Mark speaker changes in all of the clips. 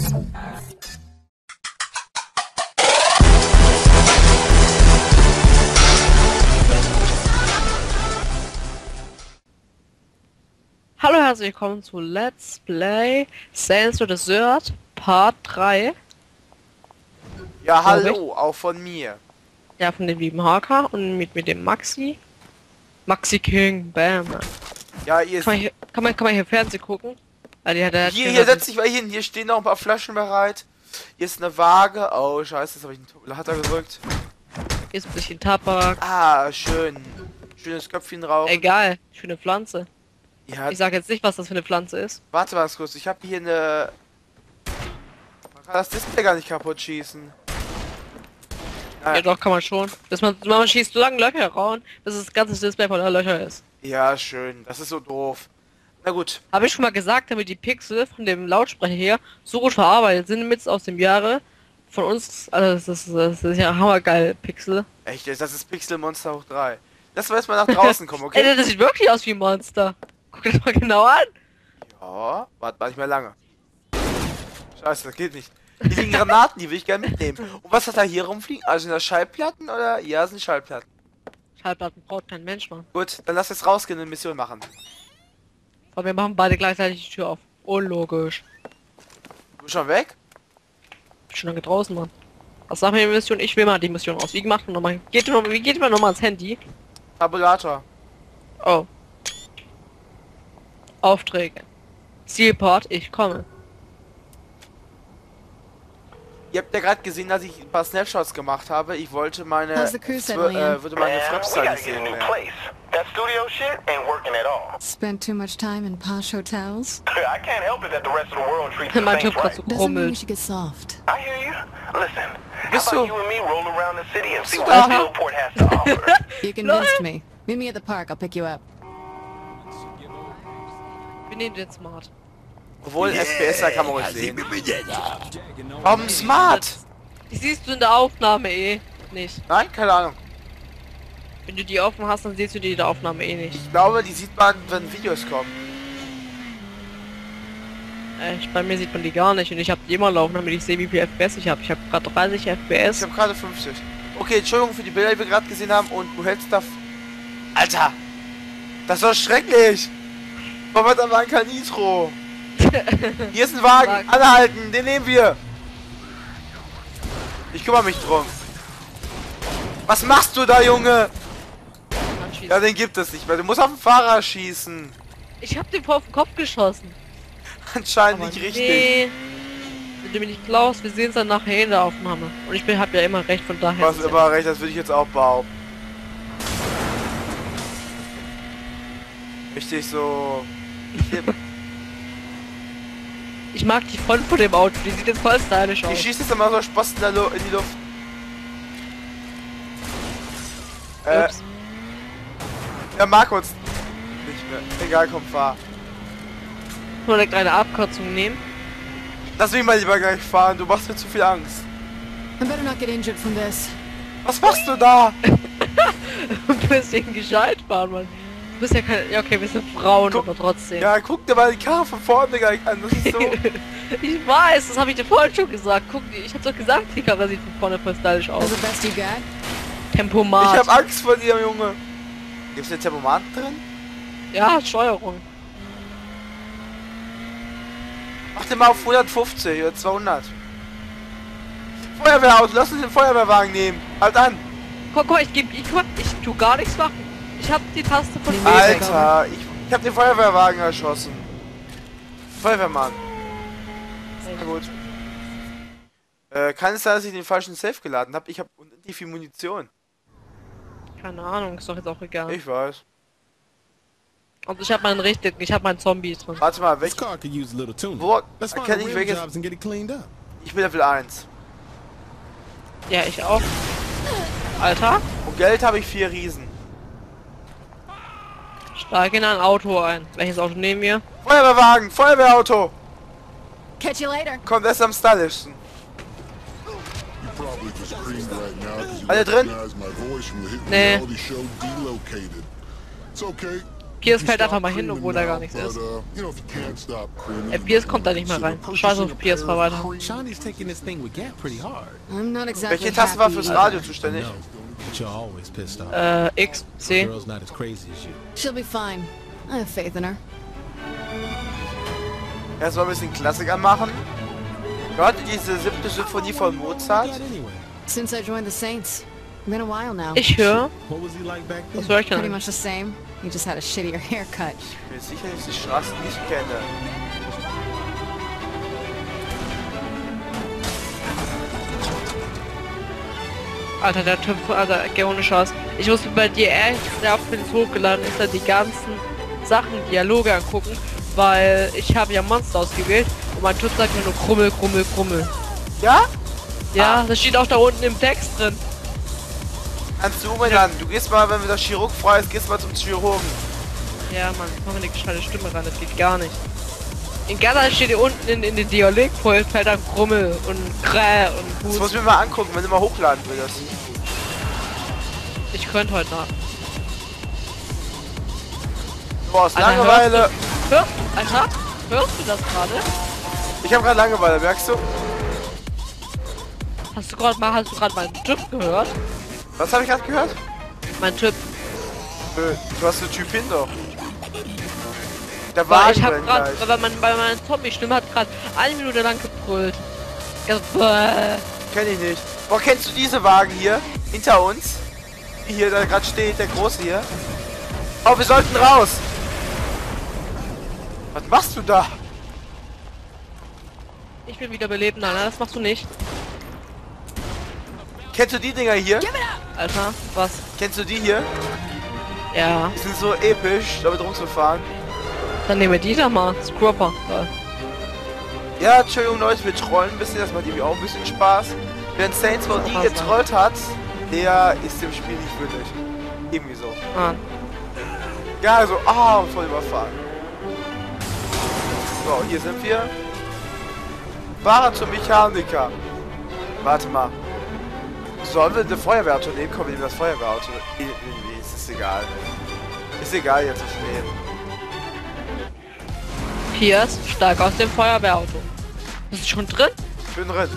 Speaker 1: Hallo, herzlich willkommen zu Let's Play Saints Row Desert Part 3.
Speaker 2: Ja, hallo, auch von mir.
Speaker 1: Ja, von dem lieben HK und mit dem Maxi. Maxi King, bam.
Speaker 2: Ja, ihr
Speaker 1: Kann man hier Fernsehen gucken? Ah,
Speaker 2: hier setz dich mal hin, hier stehen noch ein paar Flaschen bereit. Hier ist eine Waage. Oh, scheiße, jetzt habe ich einen Tabulator gedrückt.
Speaker 1: Hier ist ein bisschen Tabak.
Speaker 2: Ah, schön. Schönes Köpfchen drauf.
Speaker 1: Egal, schöne Pflanze.
Speaker 2: Ja,
Speaker 1: Ich sage jetzt nicht, was das für eine Pflanze ist.
Speaker 2: warte mal kurz, ich habe hier eine... Man kann das Display gar nicht kaputt schießen.
Speaker 1: Ja, doch, kann man schon. Man schießt so lange Löcher raus, bis das ganze Display voller Löcher ist.
Speaker 2: Ja, schön. Das ist so doof. Na gut.
Speaker 1: Habe ich schon mal gesagt, damit die Pixel von dem Lautsprecher hier so gut verarbeitet sind, mit aus dem Jahre von uns, also das ist ja hammergeil, Pixel.
Speaker 2: Echt, das ist Pixel Monster hoch 3. Lass mal erstmal nach draußen kommen, okay?
Speaker 1: Ey, das sieht wirklich aus wie ein Monster. Guck dir das mal genau an.
Speaker 2: Ja, warte nicht mehr lange. Scheiße, das geht nicht. Hier liegen Granaten, die will ich gerne mitnehmen. Und was hat da hier rumfliegen? Also sind das Schallplatten oder? Ja, sind Schallplatten.
Speaker 1: Schallplatten braucht kein Mensch, Mann.
Speaker 2: Gut, dann lass jetzt rausgehen und eine Mission machen.
Speaker 1: Aber wir machen beide gleichzeitig die Tür auf. Unlogisch.
Speaker 2: Du bist schon weg?
Speaker 1: Bin schon lange draußen, Mann. Was sagt mir die Mission? Ich will mal die Mission aus. Wie gemacht man nochmal? Wie geht man nochmal ans Handy?
Speaker 2: Tabulator.
Speaker 1: Oh. Aufträge. Zielport, ich komme.
Speaker 2: Ihr habt ja gerade gesehen, dass ich ein paar Snapshots gemacht habe. Ich wollte meine
Speaker 3: How's the crew settling in?
Speaker 2: würde meine
Speaker 4: We
Speaker 2: Frapszahl
Speaker 4: gotta
Speaker 2: nicht
Speaker 4: get a
Speaker 2: sehen
Speaker 4: new
Speaker 2: mehr.
Speaker 4: place. That studio shit ain't working at all.
Speaker 3: Spent too much time in posh hotels?
Speaker 4: I can't help it that the rest of the world treats the
Speaker 1: Mein
Speaker 4: things
Speaker 1: Typ grad
Speaker 4: right.
Speaker 1: so
Speaker 3: Doesn't mean we
Speaker 1: krummelt.
Speaker 3: should get soft.
Speaker 4: I hear you. Listen, how
Speaker 2: Bist
Speaker 4: about
Speaker 2: du-
Speaker 4: you and me roll around the city and see
Speaker 2: Bist
Speaker 4: what
Speaker 2: du-
Speaker 4: Steelport has to offer?
Speaker 3: You convinced me. Meet me at the park, I'll pick you up.
Speaker 1: Wir nehmen den Smart.
Speaker 2: Obwohl FPS, da kann man ruhig sehen. Warum smart?
Speaker 1: Die siehst du in der Aufnahme eh nicht.
Speaker 2: Nein, keine Ahnung.
Speaker 1: Wenn du die offen hast, dann siehst du die in der Aufnahme eh nicht.
Speaker 2: Ich glaube, die sieht man, wenn Videos kommen.
Speaker 1: Bei mir sieht man die gar nicht und ich habe die immer laufen, damit ich sehe, wie viel FPS ich habe. Ich habe gerade 30
Speaker 2: Ich
Speaker 1: FPS.
Speaker 2: habe gerade 50. Okay, Entschuldigung für die Bilder, die wir gerade gesehen haben. Und du hältst da... Alter! Das war schrecklich! Warum hat da kein Nitro? Hier ist ein Wagen! Anhalten! Den nehmen wir! Ich kümmere mich drum. Was machst du da, Junge? Ja, den gibt es nicht mehr. Du musst auf den Fahrer schießen.
Speaker 1: Ich habe den vor auf den Kopf geschossen.
Speaker 2: Anscheinend
Speaker 1: Aber
Speaker 2: nicht richtig.
Speaker 1: nee. Wenn du mir nicht glaubst, wir sehen es dann nachher in der Aufnahme. Und ich hab ja immer recht, von daher.
Speaker 2: Du hast
Speaker 1: ist ja-
Speaker 2: immer recht, das würde ich jetzt auch behaupten. Richtig so...
Speaker 1: Ich mag die Front von dem Auto, die sieht jetzt voll stylisch
Speaker 2: Ich
Speaker 1: aus.
Speaker 2: schieße jetzt immer so Spaß in die Luft.
Speaker 1: Ups.
Speaker 2: Ja, mag uns nicht mehr. Egal, komm, fahr.
Speaker 1: Nur eine kleine Abkürzung nehmen.
Speaker 2: Lass mich mal lieber gleich fahren, du machst mir zu viel Angst.
Speaker 3: I better not get injured from this.
Speaker 2: Was machst du da?
Speaker 1: Ein bisschen gescheit fahren, Mann. Du bist ja kein... Ja, okay, wir sind Frauen,
Speaker 2: Guck-
Speaker 1: aber trotzdem.
Speaker 2: Ja, guck dir mal die Karre von vorne gleich an, das ist so...
Speaker 1: Ich weiß, das habe ich dir vorhin schon gesagt. Guck, ich hab doch gesagt, die Karre sieht von vorne voll stylisch aus.
Speaker 3: That's the best you got?
Speaker 1: Tempomat.
Speaker 2: Ich hab Angst vor dir, Junge. Gibt's eine Thermomat drin?
Speaker 1: Ja, Steuerung.
Speaker 2: Mach den mal auf 150 oder 200. Feuerwehrauto, lass uns den Feuerwehrwagen nehmen. Halt an.
Speaker 1: Guck mal, ich tu gar nichts machen. Ich hab die Taste von
Speaker 3: Nee,
Speaker 1: mir.
Speaker 2: Alter, ich hab den Feuerwehrwagen erschossen. Feuerwehrmann. Na gut. Kann es sein, dass ich den falschen Safe geladen habe? Ich habe unendlich viel Munition.
Speaker 1: Keine Ahnung, ist doch jetzt auch egal.
Speaker 2: Ich weiß.
Speaker 1: Und ich hab meinen richtigen, ich hab meinen Zombie drin.
Speaker 2: Warte mal,
Speaker 5: This
Speaker 2: weg.
Speaker 5: car could use a little tuning.
Speaker 2: Wo
Speaker 5: Let's find
Speaker 2: erkenne
Speaker 5: the
Speaker 2: ich
Speaker 5: rim
Speaker 2: welches?
Speaker 5: jobs and get it cleaned up.
Speaker 2: Ich bin Level 1.
Speaker 1: Ja, ich auch. Alter,
Speaker 2: Und Geld habe ich 4 Riesen.
Speaker 1: steige in ein Auto ein. Welches Auto nehmen wir?
Speaker 2: Feuerwehrwagen, Feuerwehrauto.
Speaker 3: Catch you later.
Speaker 2: Kommt erst am stylischsten.
Speaker 5: Alle
Speaker 2: drin?
Speaker 1: Nee.
Speaker 5: It's okay.
Speaker 1: Pierce fällt einfach mal hin, obwohl da gar nichts ist. Pierce kommt da nicht mehr rein. Scheiß auf Pierce, fahr weiter.
Speaker 5: Shawnee's taking this thing with Gap pretty hard.
Speaker 3: I'm not exactly
Speaker 2: Welche Taste war
Speaker 3: happy.
Speaker 2: fürs Radio zuständig?
Speaker 5: No, but you're always pissed off.
Speaker 1: X,
Speaker 5: The
Speaker 1: C.
Speaker 5: girl's not as crazy as you.
Speaker 3: She'll be fine. I have faith in her.
Speaker 2: Erstmal ein bisschen Klassik anmachen. Hört ihr diese 7. Symphonie von Mozart?
Speaker 5: That anyway.
Speaker 3: Since I joined the Saints. Been a while now.
Speaker 1: Ich höre.
Speaker 5: What was he like back then?
Speaker 1: Was höre ich
Speaker 3: Pretty
Speaker 1: denn?
Speaker 3: much the same. He just had a shittier haircut.
Speaker 2: Ich bin sicher, dass ich die Straße nicht kenne.
Speaker 1: Alter, der Typ, Alter, geh ohne Chance. Ich muss mir bei dir echt sehr oft bin hochgeladen, ist da die ganzen Sachen, Dialoge angucken, weil ich habe ja Monster ausgewählt und mein Typ sagt mir nur Krummel, Krummel, Krummel.
Speaker 2: Ja?
Speaker 1: Ja, das steht auch da unten im Text drin.
Speaker 2: Kannst du umändern. Du gehst mal, wenn wir das Chirurg frei ist, gehst mal zum Chirurgen.
Speaker 1: Ja, Mann, mach mir eine gescheite Stimme ran, das geht gar nicht. In Ghana steht hier unten in den Dialogpult fällt dann Krummel und Kräh und
Speaker 2: Das muss
Speaker 1: Hus.
Speaker 2: ich mir mal angucken, wenn du mal hochladen willst.
Speaker 1: Ich könnte heute nach.
Speaker 2: Boah, aus
Speaker 1: Alter,
Speaker 2: Langeweile.
Speaker 1: Alter, hörst du das gerade?
Speaker 2: Ich habe gerade Langeweile, merkst du?
Speaker 1: Hast du gerade meinen Typ gehört?
Speaker 2: Was habe ich gerade gehört?
Speaker 1: Mein Typ.
Speaker 2: Nö, du hast den Typ hin doch. Der
Speaker 1: Weil
Speaker 2: Wagen
Speaker 1: ich hab
Speaker 2: rennt
Speaker 1: gerade,
Speaker 2: gleich.
Speaker 1: weil meine Zombie-Stimme hat gerade 1 Minute lang gebrüllt. Ja, bäh.
Speaker 2: Kenn ich nicht. Boah, kennst du diese Wagen hier? Hinter uns? Hier, da gerade steht, der große hier. Oh, wir sollten raus. Was machst du da?
Speaker 1: Ich bin wieder belebt, nein, das machst du nicht.
Speaker 2: Kennst du die Dinger hier?
Speaker 1: Alter, was?
Speaker 2: Kennst du die hier?
Speaker 1: Ja,
Speaker 2: Die sind so episch, damit rumzufahren.
Speaker 1: dann nehmen wir die da mal. Scrubber.
Speaker 2: Ja, Entschuldigung Leute, wir trollen ein bisschen, das macht irgendwie auch ein bisschen Spaß. Wer Saints Row nie getrollt hat, der ist dem Spiel nicht würdig. Irgendwie so.
Speaker 1: Ah.
Speaker 2: Ja, also, voll überfahren. So, hier sind wir. Fahrer zum Mechaniker. Warte mal. Sollen wir eine Feuerwehrauto nehmen? Komm, wir nehmen das Feuerwehrauto. Irgendwie ist es egal. Ist egal jetzt, was wir nehmen.
Speaker 1: Pierce, steig aus dem Feuerwehrauto. Bist du schon drin?
Speaker 2: Ich bin drin.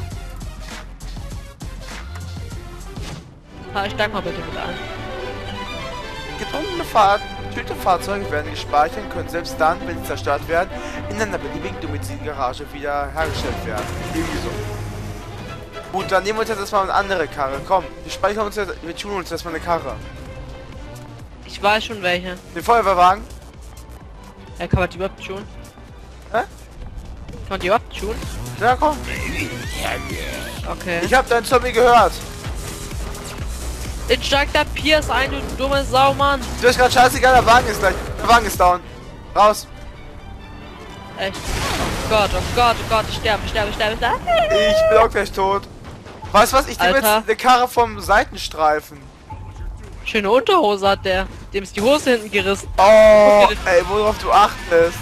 Speaker 1: Steig mal bitte mit ein.
Speaker 2: Getrunkene Gütefahrzeuge werden gespeichert und können selbst dann, wenn sie zerstört werden, in einer beliebigen Domizilgarage wieder hergestellt werden. Irgendwie so. Gut, dann nehmen wir uns jetzt erstmal eine andere Karre. Komm, wir tun uns erstmal eine Karre.
Speaker 1: Ich weiß schon welche.
Speaker 2: Den Feuerwehrwagen.
Speaker 1: Ja, kann man die überhaupt tun?
Speaker 2: Hä?
Speaker 1: Kann man die überhaupt tun?
Speaker 2: Ja, komm.
Speaker 1: Okay.
Speaker 2: Ich hab deinen Zombie gehört.
Speaker 1: Jetzt steigt der Pierce ein, du dumme Sau, Mann.
Speaker 2: Du hast gerade scheißegal, der Wagen ist gleich. Der Wagen ist down. Raus.
Speaker 1: Echt. Oh Gott, oh Gott, oh Gott, ich sterbe.
Speaker 2: Ich bin auch gleich tot. Weißt du was? Ich nehme jetzt
Speaker 1: Alter.
Speaker 2: eine Karre vom Seitenstreifen.
Speaker 1: Schöne Unterhose hat der. Dem ist die Hose hinten gerissen.
Speaker 2: Oh, ey, worauf du achtest.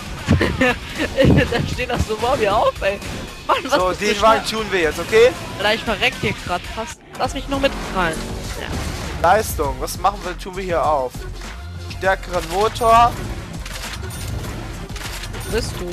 Speaker 1: Da steht das so vor mir auf, ey. Mann, was
Speaker 2: So,
Speaker 1: bist du
Speaker 2: den Wagen
Speaker 1: schnell?
Speaker 2: tun wir jetzt, okay?
Speaker 1: Alter, ich verreck hier gerade fast. Lass mich noch mit rein. Ja.
Speaker 2: Leistung. Was machen wir? Tun wir hier auf? Stärkeren Motor.
Speaker 1: Wo bist du?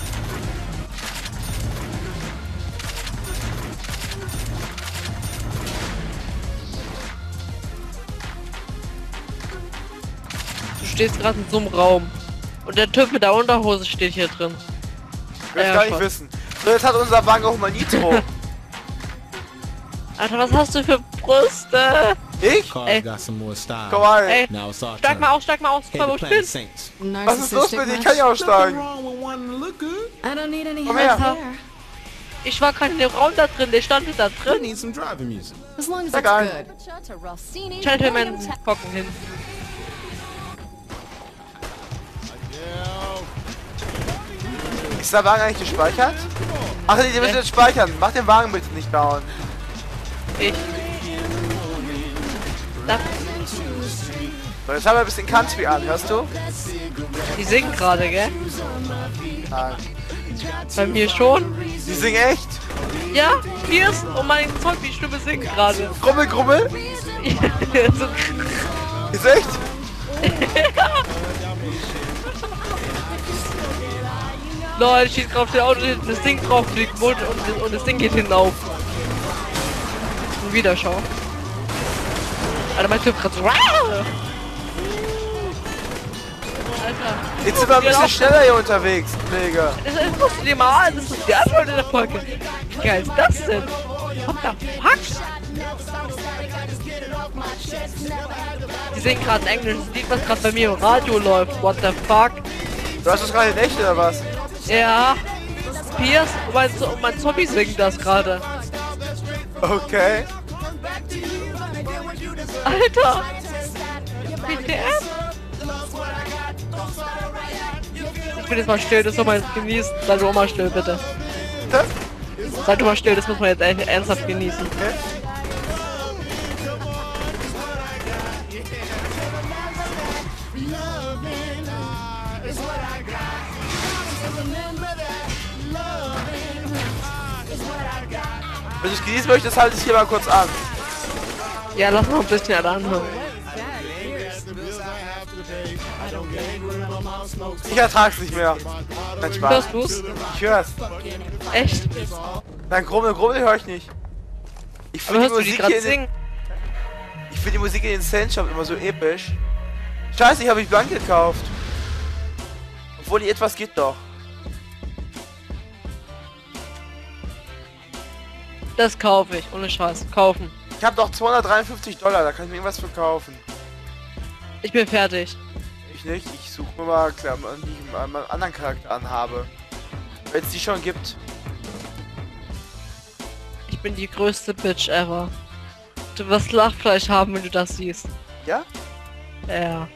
Speaker 1: Du stehst gerade in so einem Raum. Und der Typ mit der Unterhose steht hier drin.
Speaker 2: Ich will
Speaker 1: Ja,
Speaker 2: gar nicht
Speaker 1: schon.
Speaker 2: wissen. So, jetzt hat unser Wagen auch mal Nitro.
Speaker 1: Alter, was hast du für Brüste?
Speaker 2: Ich?
Speaker 5: Car's
Speaker 1: Ey.
Speaker 5: got some more style.
Speaker 2: Komm mal.
Speaker 1: Ey,
Speaker 5: Now it's our
Speaker 1: steig
Speaker 5: turn.
Speaker 1: mal aus,
Speaker 5: Hey,
Speaker 1: voll,
Speaker 5: the
Speaker 1: wo ich
Speaker 5: Planet
Speaker 1: bin.
Speaker 5: Saints.
Speaker 2: Was ist los mit dir? Ich kann ja
Speaker 3: much?
Speaker 2: aussteigen.
Speaker 5: Nothing wrong with wanting to look good.
Speaker 3: I don't need any
Speaker 2: Komm
Speaker 3: help
Speaker 2: her.
Speaker 3: there.
Speaker 1: Ich war gerade in dem Raum da drin, der stand da
Speaker 5: We
Speaker 1: drin.
Speaker 5: need some driving music.
Speaker 3: As long as
Speaker 2: Sag
Speaker 3: it's
Speaker 2: ein.
Speaker 3: good.
Speaker 1: Gentlemen hocken hin.
Speaker 2: Ist der Wagen eigentlich gespeichert? Ach nee, den müssen wir jetzt speichern. Mach den Wagen bitte nicht down.
Speaker 1: Ich. Da,
Speaker 2: So, jetzt haben wir ein bisschen Country an, hörst du?
Speaker 1: die singen gerade, gell?
Speaker 2: Nein.
Speaker 1: Bei mir schon.
Speaker 2: Die singen echt.
Speaker 1: Ja, Pierce und meine Zombie-Stimme singen gerade.
Speaker 2: Grummel, grummel.
Speaker 1: so,
Speaker 2: Ist echt?
Speaker 1: Leute, schießt drauf der Auto, das Ding drauf fliegt und das Ding geht hinten auf. Und wieder schau. Alter, mein Typ gerade so. Alter.
Speaker 2: Jetzt sind wir ein bisschen schneller hier unterwegs, Kollege.
Speaker 1: Das musst du dir mal an, das ist die Antwort in der Folge. Wie geil ist das denn? What the fuck? Die singen gerade ein englisches Lied, was gerade bei mir im Radio läuft. What the fuck?
Speaker 2: Du hast das gerade in echt oder was?
Speaker 1: Ja. Pierce und mein Zombie singt das gerade.
Speaker 2: Okay.
Speaker 1: Alter! BTS? Ich bin jetzt mal still, das soll man jetzt genießen. Sei du auch mal still, bitte.
Speaker 2: Hä?
Speaker 1: Sei du mal still, das muss man jetzt ernsthaft genießen.
Speaker 2: Okay. Wenn du es genießen möchtest, halte ich hier mal kurz an.
Speaker 1: Ja, lass noch ein bisschen anhören.
Speaker 2: Ich ertrag's nicht mehr. Nein, Spaß.
Speaker 1: Hörst du's?
Speaker 2: Ich hör's.
Speaker 1: Echt?
Speaker 2: Nein, Grummel höre ich nicht. Ich
Speaker 1: Aber
Speaker 2: finde
Speaker 1: hörst du die gerade singen?
Speaker 2: Ich finde die Musik in den Sand Shop immer so episch. Scheiße, ich habe mich blank gekauft. Obwohl die etwas geht doch.
Speaker 1: Das kaufe ich, ohne Scheiß. Kaufen.
Speaker 2: Ich habe doch $253, da kann ich mir irgendwas für kaufen.
Speaker 1: Ich bin fertig.
Speaker 2: Ich nicht, ich suche mir mal Klamotten, die ich meinen anderen Charakter anhabe. Wenn es die schon gibt.
Speaker 1: Ich bin die größte Bitch ever. Du wirst Lachfleisch haben, wenn du das siehst.
Speaker 2: Ja?
Speaker 1: Ja.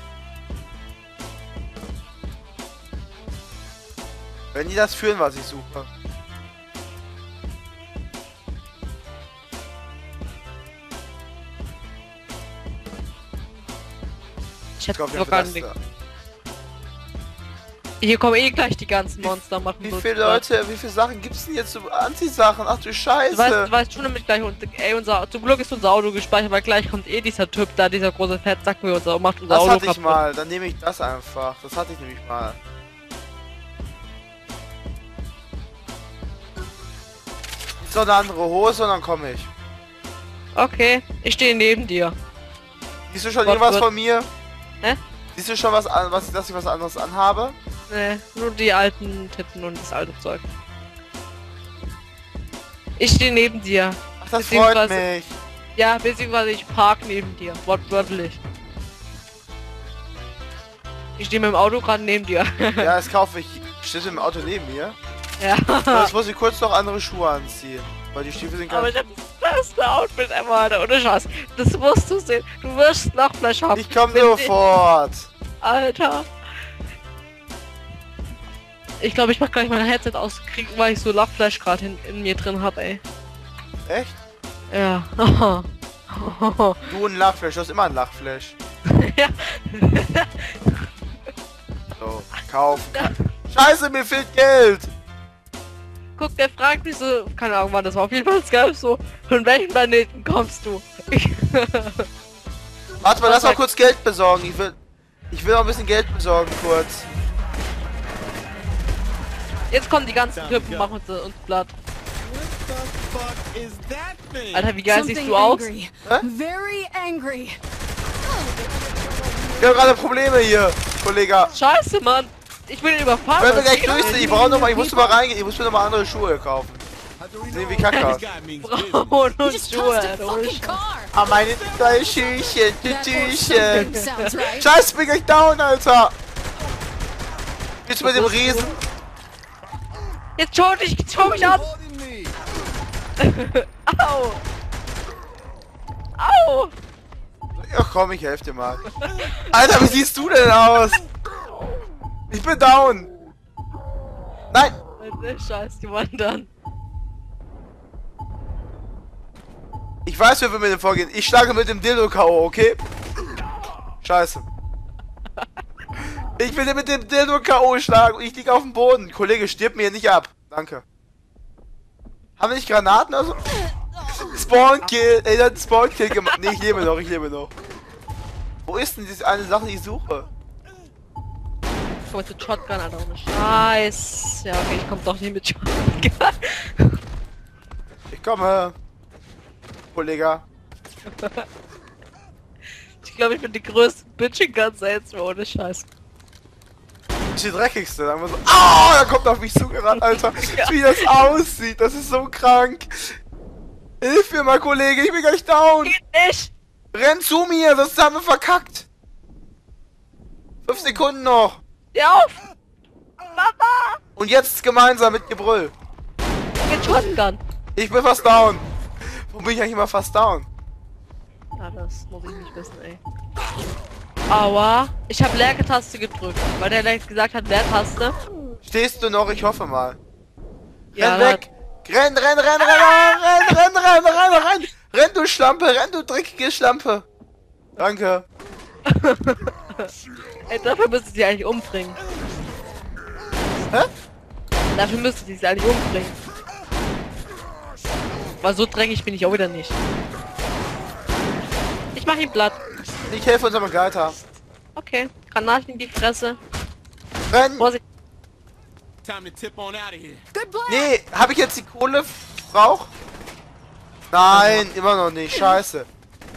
Speaker 2: Wenn die das führen, was ich suche.
Speaker 1: Ich hätte
Speaker 2: Kauf mir
Speaker 1: sogar
Speaker 2: das
Speaker 1: nicht.
Speaker 2: da.
Speaker 1: Hier kommen eh gleich die ganzen Monster machen.
Speaker 2: Wie
Speaker 1: so
Speaker 2: viele
Speaker 1: Quatsch.
Speaker 2: Leute, wie viele Sachen gibt's denn jetzt so Anziehsachen? Ach du Scheiße.
Speaker 1: Du weißt schon damit gleich, ey, zum Glück ist unser Auto gespeichert, weil gleich kommt eh dieser Typ da, dieser große Fettsack, macht unser
Speaker 2: Das
Speaker 1: Auto
Speaker 2: hatte ich
Speaker 1: kaputt.
Speaker 2: mal, dann nehme ich das einfach. Das hatte ich nämlich mal. Jetzt noch eine andere Hose und dann komme ich.
Speaker 1: Okay, ich stehe neben dir.
Speaker 2: Siehst du schon
Speaker 1: Was
Speaker 2: irgendwas
Speaker 1: wird-
Speaker 2: von mir?
Speaker 1: Hä?
Speaker 2: Siehst du schon was an, dass ich was anderes anhabe?
Speaker 1: Nee, nur die alten Titten und das alte Zeug. Ich stehe neben dir.
Speaker 2: Ach, das freut
Speaker 1: Beziehungsweise-
Speaker 2: mich.
Speaker 1: Ja, beziehungsweise ich park neben dir. Wortwörtlich. Ich stehe mit dem Auto gerade neben dir.
Speaker 2: Ja, das kaufe ich. Steht im Auto neben mir.
Speaker 1: Ja.
Speaker 2: Jetzt muss ich kurz noch andere Schuhe anziehen. Weil die Stiefel sind
Speaker 1: Aber
Speaker 2: ganz...
Speaker 1: das beste Outfit ever, Alter. Ohne Scheiß. Das musst du sehen. Du wirst Lachfleisch haben.
Speaker 2: Ich komme
Speaker 1: Wenn
Speaker 2: sofort.
Speaker 1: Alter. Ich glaube, ich mach gleich mein Headset auskriegen, weil ich so Lachfleisch gerade in mir drin habe, ey.
Speaker 2: Echt?
Speaker 1: Ja.
Speaker 2: Du ein Lachflash, du hast immer ein Lachflash.
Speaker 1: Ja.
Speaker 2: So, kaufen. Scheiße, mir fehlt Geld.
Speaker 1: Guck, der fragt mich so, keine Ahnung, wann das war. Auf jeden Fall Skype so, von welchem Planeten kommst du?
Speaker 2: Warte mal, lass mal kurz Geld besorgen. Ich will noch ein bisschen Geld besorgen, kurz.
Speaker 1: Jetzt kommen die ganzen Typen, machen uns platt. Alter, wie geil siehst
Speaker 3: Something
Speaker 1: du aus?
Speaker 3: angry.
Speaker 2: Hä?
Speaker 3: Very angry.
Speaker 2: Ich habe gerade Probleme hier, Kollege.
Speaker 1: Scheiße, Mann. Ich bin überfahren.
Speaker 2: Wenn wir
Speaker 1: das
Speaker 2: gleich
Speaker 1: geht
Speaker 2: durch sind, ich brauche noch mal, ich muss mal reingehen, ich muss mir noch mal andere Schuhe kaufen. Sehen wie kacke aus.
Speaker 1: nicht. Braun
Speaker 3: You
Speaker 1: und
Speaker 3: just
Speaker 1: Schuhe,
Speaker 3: tossed a
Speaker 1: Alter. ohne
Speaker 3: fucking
Speaker 1: Scheiß.
Speaker 3: car.
Speaker 2: Ah, meine drei Schüchen, die
Speaker 3: That or
Speaker 2: Tüchen.
Speaker 3: something sounds right.
Speaker 2: Scheiße, bin gleich down, Alter. Jetzt mit dem
Speaker 1: Wo bist du?
Speaker 2: Riesen.
Speaker 1: Jetzt schau mich an. Au. Au.
Speaker 2: Ach komm, ich helfe dir mal. Alter, wie siehst du denn aus? Ich bin down. Nein.
Speaker 1: Alter, Scheiß, die wandern.
Speaker 2: Ich weiß, wie wir mit dem vorgehen. Ich schlage mit dem Dildo K.O., okay? Scheiße. Ich will dir mit dem Dildo K.O. schlagen und ich liege auf dem Boden. Kollege, stirb mir nicht ab. Danke. Haben wir nicht Granaten oder so? Spawn Kill. Ey, der hat Spawn Kill gemacht. Nee, ich lebe noch, ich lebe noch. Wo ist denn diese eine Sache, die ich suche?
Speaker 1: Ich komme mit Shotgun, Alter, ohne Scheiß. Ja, okay, ich komm doch nicht mit Shotgun.
Speaker 2: Ich komme. Kollege.
Speaker 1: Ich glaube, ich bin die größte Bitch in ganz jetzt ohne Scheiß.
Speaker 2: Ich die dreckigste. Dann wir so, ah, da kommt auf mich zugerannt, Alter.
Speaker 1: Ja.
Speaker 2: Wie das aussieht, das ist so krank. Hilf mir mal, Kollege, ich bin gleich down.
Speaker 1: Geht nicht!
Speaker 2: Renn zu mir, sonst haben wir verkackt. 5 Sekunden noch.
Speaker 1: Steh auf! Mama!
Speaker 2: Und jetzt gemeinsam mit Gebrüll.
Speaker 1: Mit Shotgun!
Speaker 2: Ich bin fast down. Wo bin ich eigentlich immer fast down?
Speaker 1: Ja, das muss ich nicht wissen, ey. Aua! Ich habe Leertaste gedrückt, weil der gesagt hat, Leertaste.
Speaker 2: Stehst du noch? Ich hoffe mal.
Speaker 1: Ja,
Speaker 2: Renn weg! Renn, renn, renn, renn, renn, renn, renn, renn, renn! Renn, du Schlampe! Renn, du dreckige Schlampe! Danke.
Speaker 1: Ey, dafür müsste sie eigentlich umbringen.
Speaker 2: Hä?
Speaker 1: Dafür müsste sie eigentlich umbringen. Weil so dreckig bin ich auch wieder nicht. Ich mach ihm platt.
Speaker 2: Ich helfe unserem Begleiter.
Speaker 1: Okay, Granaten in die Fresse.
Speaker 2: Renn!
Speaker 1: Vorsicht.
Speaker 5: Time to tip on out of here.
Speaker 3: Good plan.
Speaker 2: Nee, habe ich jetzt die Kohle? Rauch? Nein, immer noch nicht. Scheiße.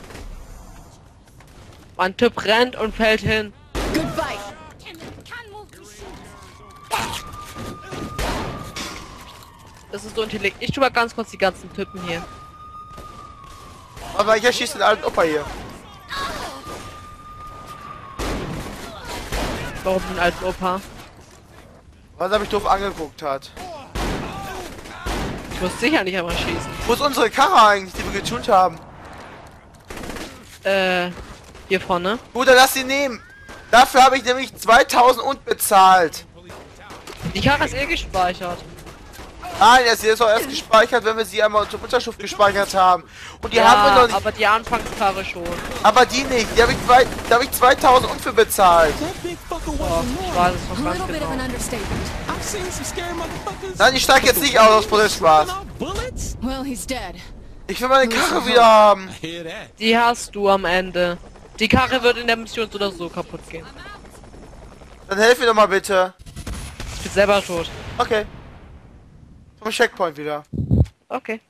Speaker 1: Mein Typ rennt und fällt hin.
Speaker 3: Good fight.
Speaker 1: Das ist so intelligent. Ich tu mal ganz kurz die ganzen Typen hier.
Speaker 2: Aber ich erschieße den alten Opa hier.
Speaker 1: Warum den alten Opa?
Speaker 2: Was er mich doof angeguckt hat.
Speaker 1: Ich muss sicher nicht einmal schießen.
Speaker 2: Wo ist unsere Karre eigentlich, die wir getunt haben?
Speaker 1: Hier vorne.
Speaker 2: Gut, dann lass sie nehmen. Dafür habe ich nämlich 2000 und bezahlt.
Speaker 1: Die Karre ist eh gespeichert.
Speaker 2: Nein, es ist auch erst gespeichert, wenn wir sie einmal unter Unterschrift gespeichert haben. Und die
Speaker 1: Ja,
Speaker 2: haben wir noch nicht.
Speaker 1: aber die Anfangskarre schon.
Speaker 2: Aber die nicht. Die habe ich, da habe ich 2000 und für bezahlt.
Speaker 5: That big fucker
Speaker 1: Oh,
Speaker 5: wasn't
Speaker 1: ich
Speaker 5: normal.
Speaker 1: weiß es noch
Speaker 3: A
Speaker 1: ganz
Speaker 3: little bit of an
Speaker 1: genau.
Speaker 3: understatement.
Speaker 5: I've seen some scary motherfuckers.
Speaker 2: Nein, ich steige jetzt nicht aus aus Protestspaß.
Speaker 5: Shooting off bullets?
Speaker 3: Well, he's dead.
Speaker 2: Ich will meine Karre wieder haben.
Speaker 5: I hear that.
Speaker 1: Die hast du am Ende. Die Karre wird in der Mission so oder so kaputt gehen.
Speaker 2: Dann helf mir doch mal bitte.
Speaker 1: Ich bin selber tot.
Speaker 2: Okay. Vom Checkpoint wieder.
Speaker 1: Okay.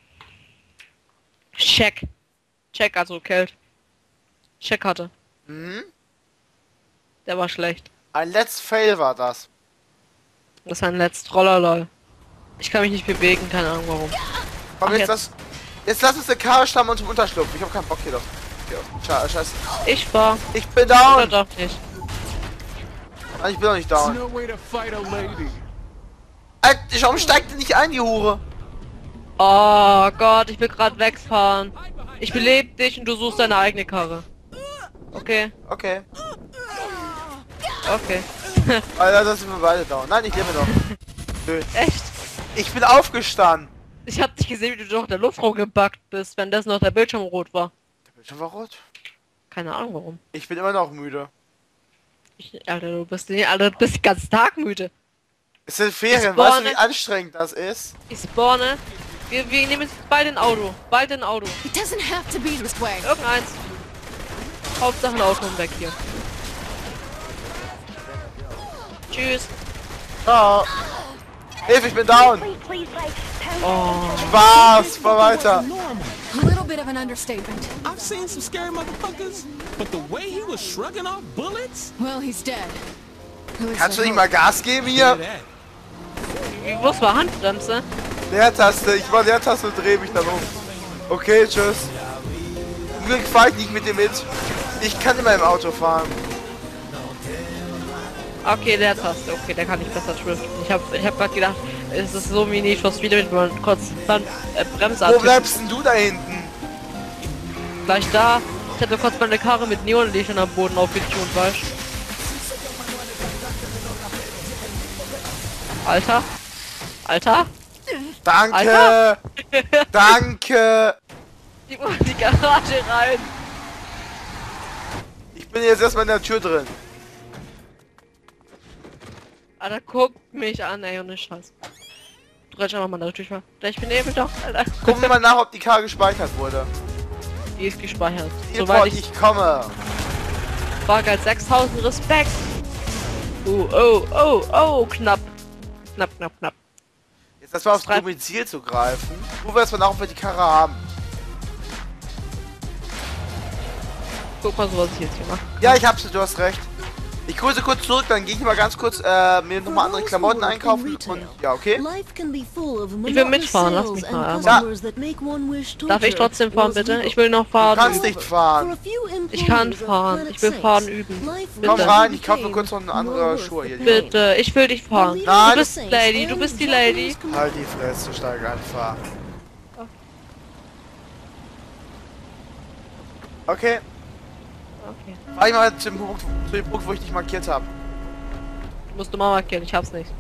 Speaker 1: Check. Check, also Kelt. Check hatte.
Speaker 2: Mhm.
Speaker 1: Der war schlecht.
Speaker 2: Ein Let's Fail war das.
Speaker 1: Das ist ein Let's Trollerlol. Ich kann mich nicht bewegen, keine Ahnung warum.
Speaker 2: Komm,
Speaker 1: Ach,
Speaker 2: jetzt lass uns eine Karre stammen und zum Unterschlupf. Ich hab keinen Bock hier doch. Scheiße.
Speaker 1: Ich war.
Speaker 2: Ich bin
Speaker 1: Oder
Speaker 2: down.
Speaker 1: doch nicht.
Speaker 2: Nein, ich bin noch nicht
Speaker 5: There's
Speaker 2: down.
Speaker 5: no way to fight a lady.
Speaker 2: Warum steigt die nicht ein, die Hure?
Speaker 1: Oh Gott, ich will gerade wegfahren. Ich belebe dich und du suchst deine eigene Karre. Okay,
Speaker 2: Okay.
Speaker 1: okay.
Speaker 2: Alter, das sind wir beide down. Nein, ich lebe noch. Nö.
Speaker 1: Echt?
Speaker 2: Ich bin aufgestanden.
Speaker 1: Ich hab dich gesehen, wie du doch in der Luft rumgebackt bist, wenn das noch der Bildschirm rot war.
Speaker 2: Der Bildschirm war rot.
Speaker 1: Keine Ahnung warum.
Speaker 2: Ich bin immer noch müde.
Speaker 1: Alter, du bist den ganzen Tag müde.
Speaker 2: Es sind Ferien,
Speaker 1: Ich
Speaker 2: weißt du,
Speaker 1: spawne.
Speaker 2: wie anstrengend das ist?
Speaker 1: Ich spawne. Wir nehmen jetzt beide ein Auto. Beide ein Auto.
Speaker 3: It doesn't have to be this way.
Speaker 1: Irgendeins. Hauptsache ein Auto und weg hier. Tschüss.
Speaker 2: Ciao. Hilfe, ich bin down.
Speaker 1: Oh.
Speaker 2: Spaß, fahr weiter.
Speaker 5: Normal.
Speaker 3: A little bit of an understatement.
Speaker 5: I've seen some scary motherfuckers, but the way he was shrugging off bullets?
Speaker 3: Well, he's dead. At least
Speaker 2: Kannst du
Speaker 3: I
Speaker 2: nicht
Speaker 3: hope.
Speaker 2: mal Gas geben
Speaker 5: Hear
Speaker 2: hier?
Speaker 5: that.
Speaker 1: Wie groß war Handbremse?
Speaker 2: Leertaste, ich war Leertaste und dreh mich dann um. Okay, tschüss. Zum Glück fahr ich nicht mit dir mit. Ich kann immer im Auto fahren.
Speaker 1: Okay, der Taste. Okay, der kann ich besser driften. Ich hab grad gedacht, es ist so wie Need for Speed, damit man kurz Bremse
Speaker 2: Wo
Speaker 1: antippt.
Speaker 2: bleibst denn du da hinten?
Speaker 1: Gleich da. Ich hatte kurz meine Karre mit Neonlichtern am Boden aufgetunt, weißt du? Alter? Alter?
Speaker 2: Danke!
Speaker 1: Alter.
Speaker 2: Danke!
Speaker 1: Die wollen in die Garage rein.
Speaker 2: Ich bin jetzt erstmal in der Tür drin.
Speaker 1: Alter, guckt mich an, ey, ohne Scheiß. Du rennst einfach mal natürlich mal. Ich benebel doch, Alter.
Speaker 2: Gucken wir mal nach, ob die Karre gespeichert wurde.
Speaker 1: Die ist gespeichert.
Speaker 2: Hier
Speaker 1: Soweit
Speaker 2: ich komme.
Speaker 1: Bargeld 6000 Respekt. Oh, knapp. Knapp.
Speaker 2: Jetzt erstmal aufs Domizil zu greifen. Wo wir erstmal nach, ob wir die Karre haben.
Speaker 1: Guck mal so, was ich jetzt hier mache.
Speaker 2: Ja, ich hab's, du hast recht. Ich grüße kurz zurück, dann gehe ich mal ganz kurz mir nochmal andere Klamotten einkaufen und ja, okay.
Speaker 1: Ich will mitfahren, lass mich mal.
Speaker 2: Ja.
Speaker 1: Darf ich trotzdem fahren, bitte? Ich will noch fahren.
Speaker 2: Du kannst nicht fahren.
Speaker 1: Ich kann fahren. Ich will fahren üben.
Speaker 2: Komm
Speaker 1: Bitte.
Speaker 2: rein, ich kaufe nur kurz noch eine andere Schuhe hier.
Speaker 1: Bitte, ich will dich fahren.
Speaker 2: Nein.
Speaker 1: Du bist Lady, du bist die Lady.
Speaker 2: Halt die Fresse, steig einfach. Okay,
Speaker 1: Okay.
Speaker 2: fahr ich mal zu dem Punkt, wo ich dich markiert habe.
Speaker 1: Musst du mal markieren, ich hab's nicht.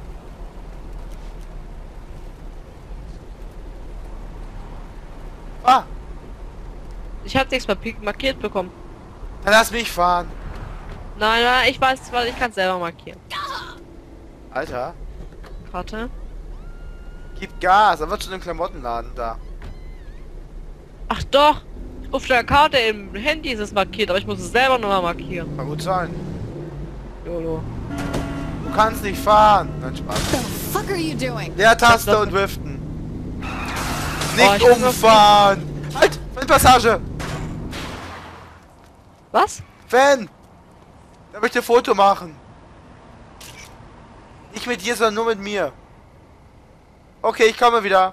Speaker 2: Ah,
Speaker 1: Ich hab nichts markiert bekommen.
Speaker 2: dann lass mich fahren.
Speaker 1: Nein, ich weiß zwar, ich kann selber markieren.
Speaker 2: Alter,
Speaker 1: Warte.
Speaker 2: gib Gas, dann wird schon im Klamottenladen da.
Speaker 1: Ach doch! Auf der Karte im Handy ist es markiert, aber ich muss es selber nochmal markieren.
Speaker 2: Kann gut sein.
Speaker 1: YOLO.
Speaker 2: Du kannst nicht fahren. Nein, Spaß.
Speaker 3: The fuck are you doing?
Speaker 2: Leertaste und Driften. Nicht
Speaker 1: ich bin so
Speaker 2: umfahren. Halt, Passage.
Speaker 1: Was?
Speaker 2: Fan! Da möchte ich ein Foto machen. Nicht mit dir, sondern nur mit mir. Okay, ich komme wieder.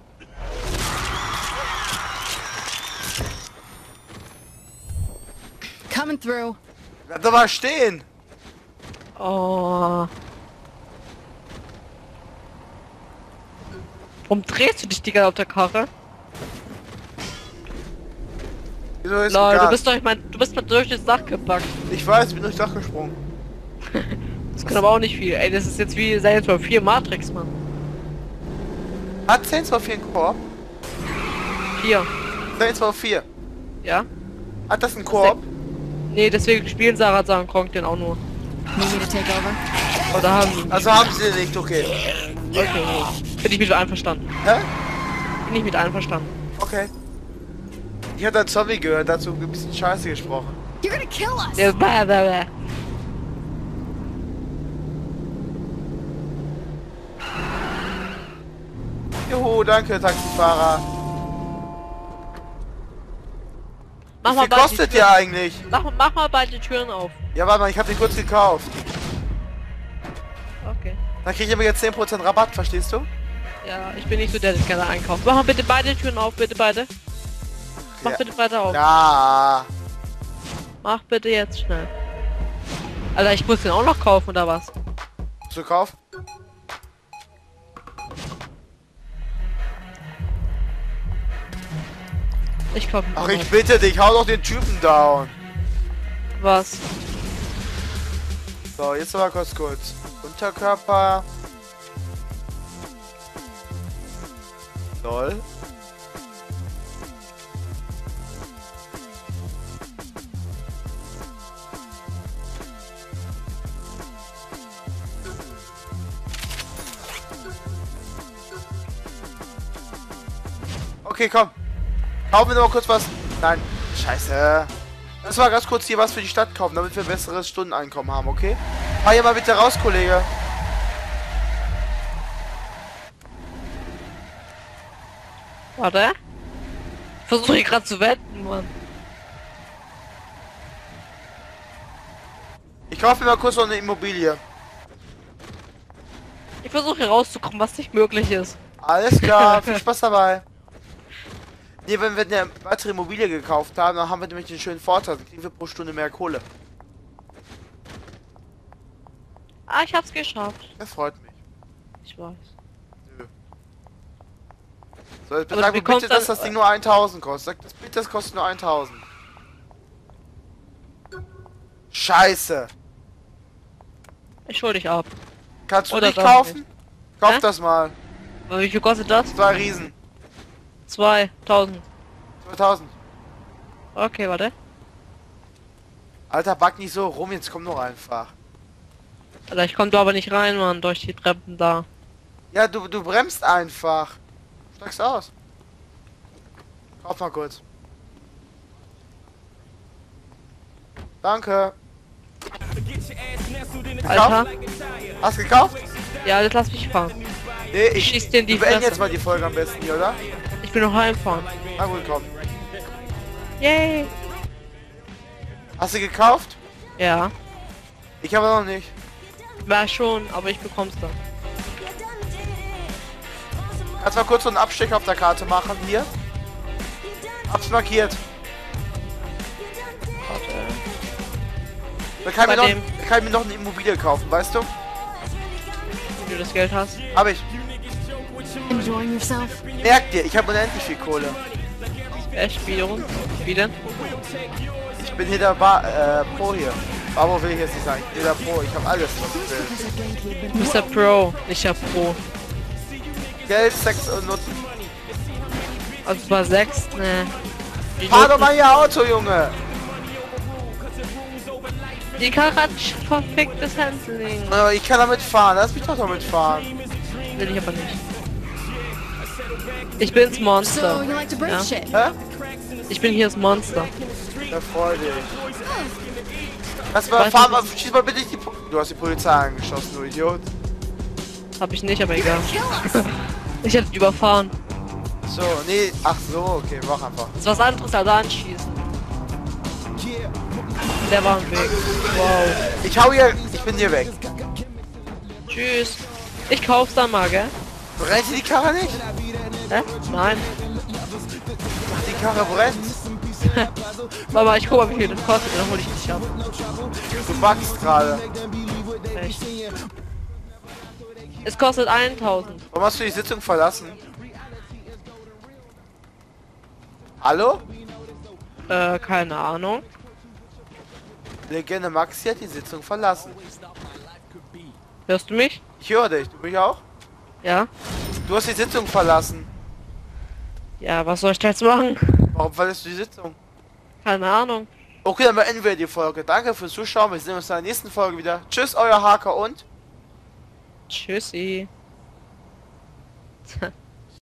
Speaker 3: Coming through.
Speaker 2: Bleib doch mal stehen.
Speaker 1: Oh. Warum drehst du dich die ganze auf der Karre?
Speaker 2: Wieso ist
Speaker 1: Lol,
Speaker 2: Gas?
Speaker 1: du bist mal durch das Dach gepackt.
Speaker 2: Ich weiß, ich bin durchs Dach gesprungen.
Speaker 1: Das kann aber auch nicht viel. Ey, das ist jetzt wie Saints Row 4 Matrix, Mann.
Speaker 2: Hat Saints Row 4 einen Koop?
Speaker 1: 4.
Speaker 2: Saints Row 4.
Speaker 1: Ja?
Speaker 2: Hat das einen Koop?
Speaker 1: Nee, deswegen spielen Sarah und Kronk den auch nur.
Speaker 3: Need me to take over?
Speaker 1: Oder haben die?
Speaker 2: Also haben sie den nicht, okay.
Speaker 1: Okay, nee. Bin ich mit einverstanden.
Speaker 2: Hä?
Speaker 1: Bin ich mit einverstanden.
Speaker 2: Okay. Ich hatte einen Zombie gehört, dazu ein bisschen Scheiße gesprochen.
Speaker 3: You're gonna kill us!
Speaker 1: Ja, bäh.
Speaker 2: Juhu, danke, Taxifahrer.
Speaker 1: Mach
Speaker 2: Wie
Speaker 1: mal
Speaker 2: viel
Speaker 1: bald die
Speaker 2: kostet
Speaker 1: Türen-
Speaker 2: der eigentlich?
Speaker 1: Mach mal bald die Türen auf.
Speaker 2: Ja, warte mal, ich habe den kurz gekauft.
Speaker 1: Okay.
Speaker 2: Dann kriege ich aber jetzt 10% Rabatt, verstehst du?
Speaker 1: Ja, ich bin nicht so der gerne einkauft. Mach mal bitte beide Türen auf, bitte beide. Mach
Speaker 2: Ja.
Speaker 1: bitte beide auf.
Speaker 2: Ja.
Speaker 1: Mach bitte jetzt schnell. Alter, ich muss den auch noch kaufen, oder was?
Speaker 2: Hast du gekauft?
Speaker 1: Ich kaufe ihn
Speaker 2: Ach,
Speaker 1: auch
Speaker 2: ich
Speaker 1: noch.
Speaker 2: bitte dich, hau doch den Typen down.
Speaker 1: Was?
Speaker 2: So, jetzt aber kurz. Unterkörper. Lol. Okay, komm. Kaufen wir noch mal kurz was. Nein, scheiße. Lass mal ganz kurz hier was für die Stadt kaufen, damit wir ein besseres Stundeneinkommen haben, okay? Fahr hier mal bitte raus, Kollege.
Speaker 1: Warte. Versuche ich gerade zu wetten, Mann.
Speaker 2: Ich kaufe mir mal kurz noch eine Immobilie.
Speaker 1: Ich versuche hier rauszukommen, was nicht möglich ist.
Speaker 2: Alles klar, viel Spaß dabei. Nee, wenn wir eine weitere Immobilie gekauft haben, dann haben wir nämlich den schönen Vorteil, dann kriegen wir pro Stunde mehr Kohle.
Speaker 1: Ah, ich hab's geschafft.
Speaker 2: Das freut mich.
Speaker 1: Ich weiß.
Speaker 2: Nö. So, jetzt
Speaker 1: Aber
Speaker 2: sag
Speaker 1: wie
Speaker 2: mir
Speaker 1: kommt's
Speaker 2: bitte, dass
Speaker 1: dann-
Speaker 2: das Ding nur 1000 kostet. Sag das bitte, das kostet nur 1000. Scheiße.
Speaker 1: Ich hol dich ab.
Speaker 2: Kannst du
Speaker 1: Oder
Speaker 2: nicht
Speaker 1: doch
Speaker 2: kaufen? Kauf
Speaker 1: Hä?
Speaker 2: das mal.
Speaker 1: Aber wie viel kostet das?
Speaker 2: 2 Riesen.
Speaker 1: 2000.
Speaker 2: 2000.
Speaker 1: Okay, warte.
Speaker 2: Alter, back nicht so rum, jetzt komm doch einfach.
Speaker 1: Alter, ich komm da aber nicht rein, Mann, durch die Treppen da.
Speaker 2: Ja, du bremst einfach. Steigst aus. Kauf mal kurz. Danke.
Speaker 1: Alter.
Speaker 2: Hast du gekauft?
Speaker 1: Ja, jetzt lass mich fahren.
Speaker 2: Nee,
Speaker 1: Ich schieß dir in die
Speaker 2: wir beenden
Speaker 1: Fresse.
Speaker 2: jetzt mal die Folge am besten hier, oder?
Speaker 1: Ich bin noch heimfahren.
Speaker 2: Na gut, komm.
Speaker 1: Yay.
Speaker 2: Hast du gekauft?
Speaker 1: Ja.
Speaker 2: Ich habe noch nicht.
Speaker 1: War schon, aber ich bekomm's dann.
Speaker 2: Kannst mal kurz so einen Abstecher auf der Karte machen, hier. Hab's markiert. Da kann ich mir noch eine Immobilie kaufen, weißt du?
Speaker 1: Wenn du das Geld hast.
Speaker 2: Hab ich.
Speaker 3: Enjoying yourself?
Speaker 2: Merk dir, ich habe unendlich viel Kohle.
Speaker 1: Echt, wiederum. Wie denn?
Speaker 2: Ich bin hier der Pro hier. Bravo will ich jetzt nicht sagen. Ich bin der Pro, ich habe alles, was ich will.
Speaker 1: Du bist der Pro, nicht der Pro.
Speaker 2: Geld, Sex und Nutzen.
Speaker 1: Also war 6, ne.
Speaker 2: Fahr doch mal ihr Auto, Junge!
Speaker 1: Die Karre hat verficktes Handling.
Speaker 2: Ich kann damit fahren, lass mich doch damit fahren.
Speaker 1: Will ich aber nicht. Ich bin's
Speaker 3: So,
Speaker 1: Monster.
Speaker 3: you like to break
Speaker 1: Ja.
Speaker 3: shit?
Speaker 2: Hä?
Speaker 1: Ich bin hier das Monster.
Speaker 2: Ja, freu dich. Lass mal, fahr mal, schieß mal bitte nicht die Du hast die Polizei angeschossen, du Idiot.
Speaker 1: Hab ich nicht, aber egal.
Speaker 3: Kill us!
Speaker 1: Ich hätte überfahren.
Speaker 2: So, nee, ach so, okay, mach einfach.
Speaker 1: Das ist was anderes als anschießen. Der war im Weg. Wow.
Speaker 2: Ich bin hier weg.
Speaker 1: Tschüss. Ich kauf's dann mal, gell?
Speaker 2: Brennt die Karre nicht?
Speaker 1: Hä? Nein.
Speaker 2: Ach, die Karre brennt.
Speaker 1: Mama, ich guck mal, wie viel das kostet, dann hol ich dich ab.
Speaker 2: Du backst gerade.
Speaker 1: Echt. Es kostet 1000.
Speaker 2: Warum hast du die Sitzung verlassen? Hallo?
Speaker 1: Keine Ahnung.
Speaker 2: Legende Maxi hat die Sitzung verlassen.
Speaker 1: Hörst du mich?
Speaker 2: Ich höre dich, du mich auch?
Speaker 1: Ja?
Speaker 2: Du hast die Sitzung verlassen.
Speaker 1: Ja, was soll ich da jetzt machen?
Speaker 2: Warum verlässt du die Sitzung?
Speaker 1: Keine Ahnung.
Speaker 2: Okay, dann beenden wir die Folge. Danke fürs Zuschauen. Wir sehen uns in der nächsten Folge wieder. Tschüss, euer Haker und...
Speaker 1: Tschüssi.